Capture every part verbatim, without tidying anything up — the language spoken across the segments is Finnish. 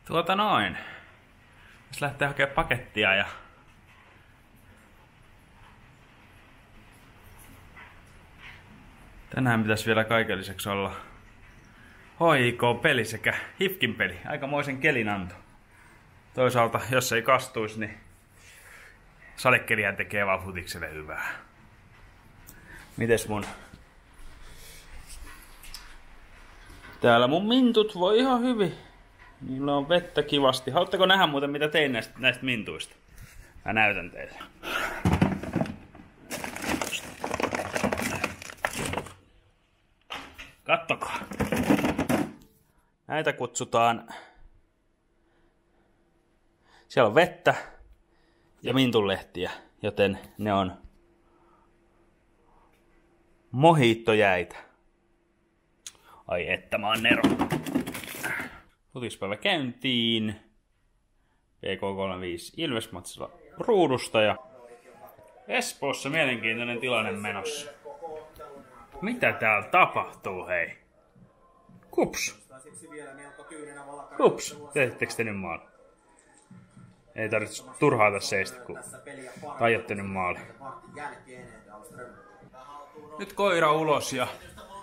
Tuota noin. Jos lähtee hakemaan pakettia ja... Tänään pitäisi vielä kaiken lisäksi olla H I K-peli sekä H I F Kin peli. Aikamoisen kelinanto. Toisaalta, jos ei kastuisi, niin sadekelihän tekee vaan futikselle hyvää. Mites mun? Täällä mun mintut voi ihan hyvin. Niillä on vettä kivasti. Haluatteko nähdä muuten mitä tein näistä, näistä mintuista? Mä näytän teille. Kattokaa. Näitä kutsutaan... Siellä on vettä ja mintunlehtiä, joten ne on mojittojäitä. Ai että mä oon nero. Futispäivä käyntiin. V K kolmekymmentäviisi Ilves-matsilla ruudusta ja Espoossa mielenkiintoinen tilanne menossa. Mitä täällä tapahtuu, hei? Kups. Kups. Teettekö te nyt maali? Ei tarvitse turhaata seistä, kun taiotte nyt maali. Nyt koira ulos ja...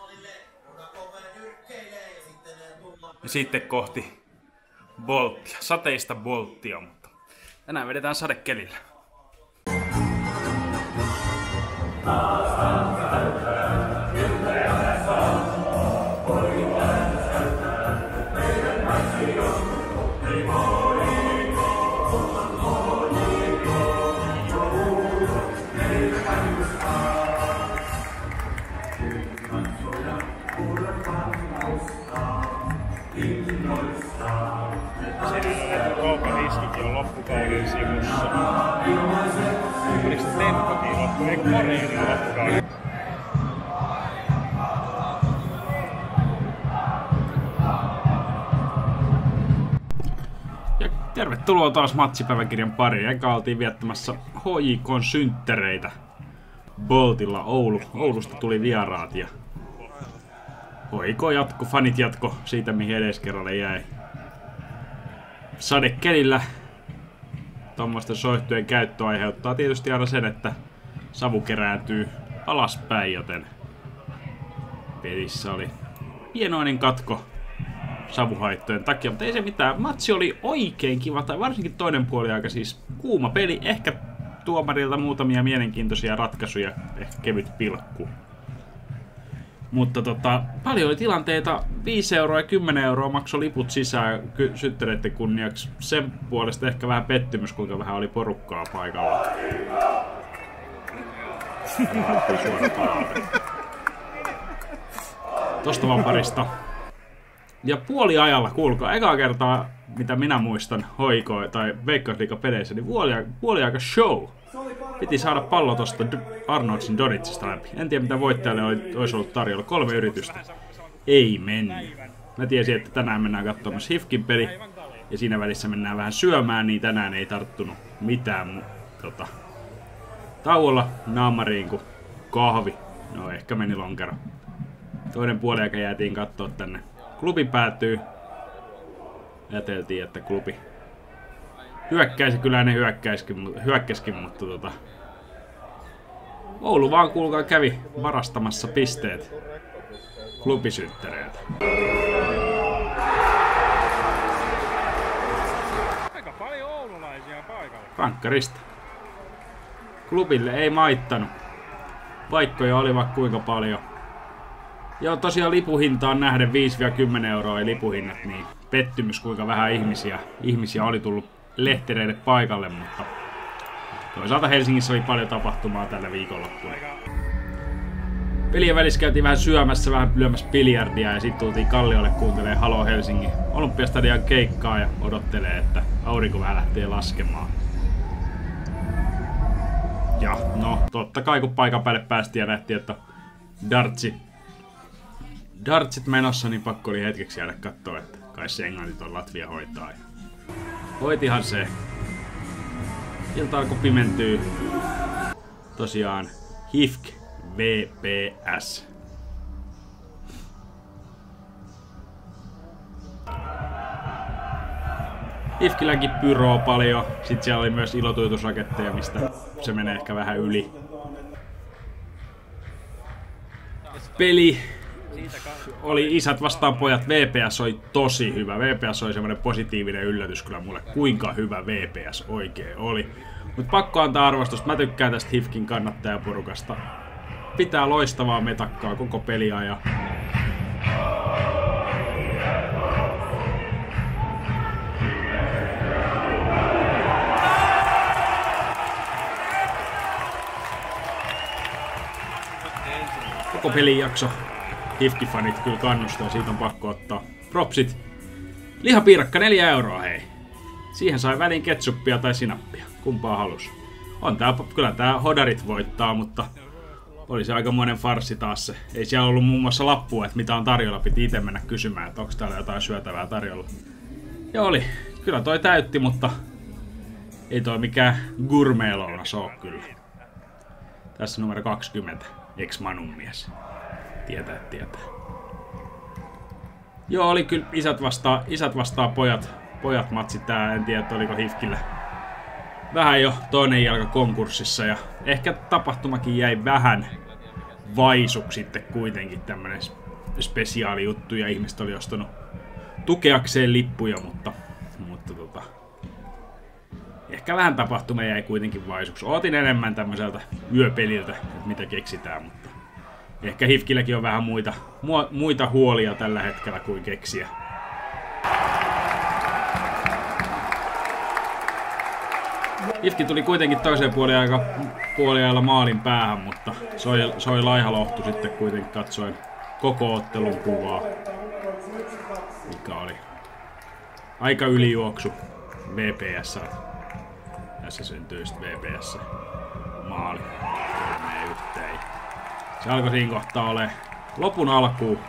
ja sitten kohti bolttia. Sateista bolttia, mutta tänään vedetään sadekelillä. Riskikin on loppukauden sivussa. Oliko se Temppokin loppu? Eikö Mareeni loppukauden? Ja tervetuloa taas matsipäiväkirjan pariin. Eka oltiin viettämässä H J K:n synttereitä Boltilla Oulu. Oulusta tuli vieraat ja H J K jatko, fanit jatko siitä mihin edeskerralle jäi. Sadekelillä tuommoisten soihtujen käyttö aiheuttaa tietysti aina sen, että savu kerääntyy alaspäin, joten pelissä oli pienoinen katko savuhaittojen takia, mutta ei se mitään. Matsi oli oikein kiva, tai varsinkin toinen puoli aika siis kuuma peli, ehkä tuomarilta muutamia mielenkiintoisia ratkaisuja, ehkä kevyt pilkku. Mutta tota, paljon oli tilanteita, viisi euroa ja kymmenen euroa maksoi liput sisään syttereiden kunniaksi. Sen puolesta ehkä vähän pettymys, kuinka vähän oli porukkaa paikalla. Tosta vaan parista. Ja puoliajalla, kuulkaa, ekaa kertaa, mitä minä muistan H I K tai Veikkausliiga-peleissä, niin puoliaika show. Piti saada pallo tosta Arnoldsin Doritsista läpi. En tiedä mitä voittajalle oli, olisi ollut tarjolla. Kolme yritystä. Ei mennyt. Mä tiesin, että tänään mennään katsomaan H I F Kin peli. Ja siinä välissä mennään vähän syömään, niin tänään ei tarttunut mitään tota, tauolla naamariin kuin kahvi. No ehkä meni lonkero. Toinen puoliaika jäätiin katsoa tänne. Klubi päätyy. Ajateltiin, että klubi hyökkäisi, kyllä ne hyökkäisikin, hyökkäisikin, mutta tota... Oulu vaan kuulkaa kävi varastamassa pisteet klubisyttereiltä. Aika paljon oululaisia paikalla. Rankkarista. Klubille ei maittanut. Paikkoja oli vaikka kuinka paljon. Ja tosiaan lipuhintaan nähden viisi kymmenen euroa ei lipuhinnat, niin pettymys kuinka vähän ihmisiä, ihmisiä oli tullut lehtereille paikalle, mutta toisaalta Helsingissä oli paljon tapahtumaa tällä viikonloppuna. Pelien välissä käytiin vähän syömässä, vähän lyömässä biljardia ja sitten tultiin Kalliolle kuuntelemaan Halo Helsingin Olympiastadion keikkaa ja odottelee, että aurinko vähän lähtee laskemaan. Ja no, totta kai kun paikan päälle päästiin ja nähtiin, että dartsi, dartsit menossa, niin pakko oli hetkeksi jäädä katsoa, että kai se englantit on Latvia hoitaa. Hoitihan se. Ilta alkoi pimentyy. Tosiaan H I F K V P S. Hifkilläkin pyroa paljon. Sitten siellä oli myös ilotuitusraketteja, mistä se menee ehkä vähän yli. Peli oli isät vastaan pojat. V P S oli tosi hyvä. V P S oli semmoinen positiivinen yllätys kyllä mulle, kuinka hyvä V P S oikein oli. Mutta pakko antaa arvostusta. Mä tykkään tästä Hifkin kannattajaporukasta. Pitää loistavaa metakkaa koko peliajan. Koko pelijakso Hifki-fanit kyllä kannustaa, siitä on pakko ottaa propsit. Lihapiirakka neljä euroa, hei. Siihen sai väliin ketsuppia tai sinappia, kumpaa halus. On tää, kyllä tää hodarit voittaa, mutta oli se aikamoinen farssi taas se. Ei siellä ollut muun muassa lappua, että mitä on tarjolla, piti itse mennä kysymään, että onko täällä jotain syötävää tarjolla. Ja oli, kyllä toi täytti, mutta ei toi mikään gourmet-lounas oo kyllä. Tässä numero kaksikymmentä. Ex-Manun mies. Tietää, tietää. Joo, oli kyllä isät vastaa, isät vastaa pojat. Pojat matsi tää, en tiedä, oliko Hifkillä vähän jo toinen jalka konkurssissa. Ja ehkä tapahtumakin jäi vähän vaisuksi sitten kuitenkin tämmönen spesiaalijuttu. Ja ihmiset oli ostanut tukeakseen lippuja, mutta, mutta tota, ehkä vähän tapahtuma jäi kuitenkin vaisuksi. Ootin enemmän tämmöiseltä yöpeliltä, että mitä keksitään, mutta ehkä Hifkilläkin on vähän muita, muita huolia tällä hetkellä kuin keksiä. Hifki tuli kuitenkin toiseen puoliaika, puoliajalla maalin päähän, mutta soi, soi laiha lohtu sitten kuitenkin katsoen koko ottelun kuvaa, mikä oli aika ylijuoksu V P S. Tässä syntyy sitten V P S maali. Kolmeen yhteen. Se alkoi siinä kohtaa ole lopun alkuun.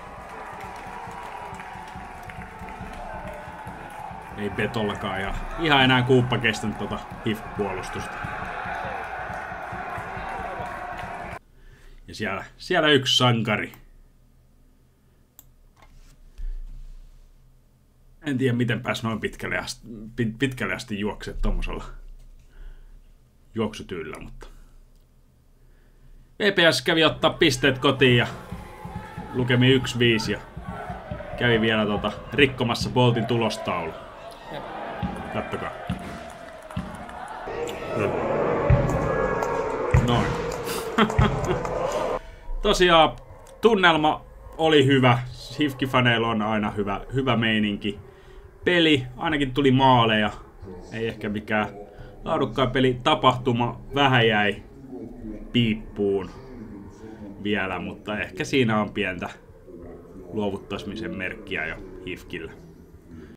Ei Betollakaan ja ihan enää kuuppa kestänyt tota H I F-puolustusta. Ja siellä, siellä yksi sankari. En tiedä miten pääs noin pitkälle asti, pitkälle asti juokset tommosella juoksutyylillä, mutta V P S kävi ottaa pisteet kotiin ja lukemi yksi viisi ja kävi vielä tota rikkomassa Boltin tulostaulu. Kattokaa. Noin. Tosiaan tunnelma oli hyvä. Hifki-faneilla on aina hyvä, hyvä meininki. Peli, ainakin tuli maaleja. Ei ehkä mikään laadukkaan peli. Tapahtuma vähän jäi piippuun vielä, mutta ehkä siinä on pientä luovuttamisen merkkiä jo Hifkillä.